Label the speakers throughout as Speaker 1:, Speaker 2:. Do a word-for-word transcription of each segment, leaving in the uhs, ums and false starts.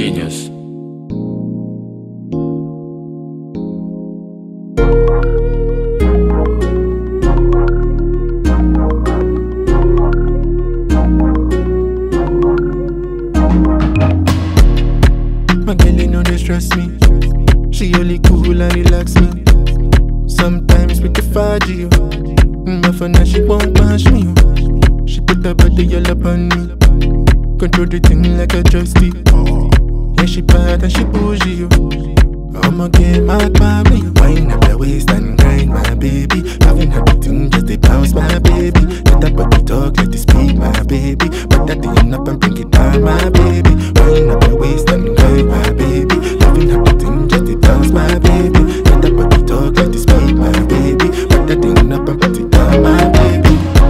Speaker 1: genius.
Speaker 2: My girl, you know they stress me. She only cool and relax me. Sometimes with the faji, but for now she won't mash me. She put her body all up on me, control the thing like a joystick. Yeah, she bad and she boujee. Omoge, my pami. Wine up your waist and grind, my baby. Having her thing just to bounce, my baby. Let that body talk, let it speak, my baby. But that thing up and bring it down, my baby. Wine up your waist and grind, my baby. Having her thing just to bounce, my baby. Let that body talk, let it speak, my baby. But that thing up and put it down, my baby.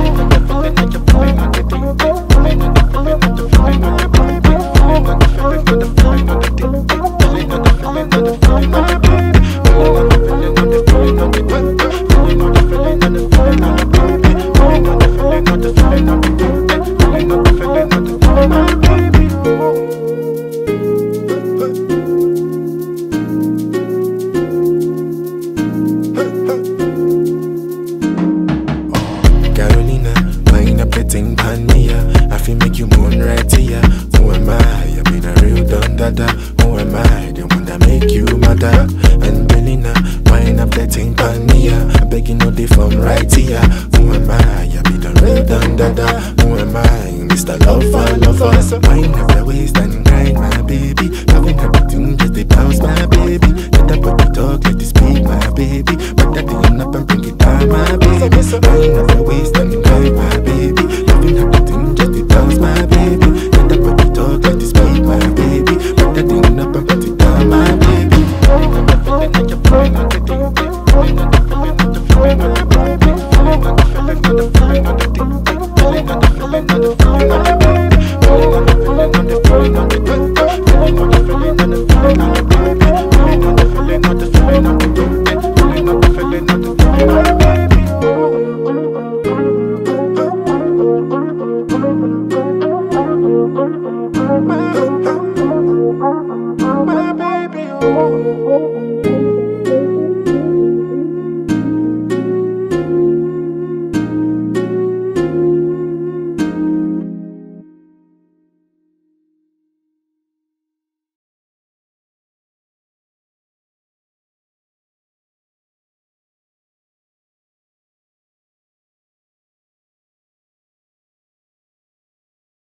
Speaker 2: Thing pan me, yeah. I feel make you moan right here. Who am I? I been a real done dada. Who am I? The one that make you matter. And Belina, wine up that thing pan me, yeah. I beg you know they from right here. Who am I? I been a real done dada. Who am I? Mister Lover, lover. So wine up your waist and grind, my baby. Having everything just to bounce, my baby. Let that body talk, let it speak, my baby. But that thing up and bring it down, my baby. So wine up your waist and grind, my baby. Having everything just to bounce, my baby. Let that body talk, let it speak, my baby. Put that thing up and put it down, my baby. Feeling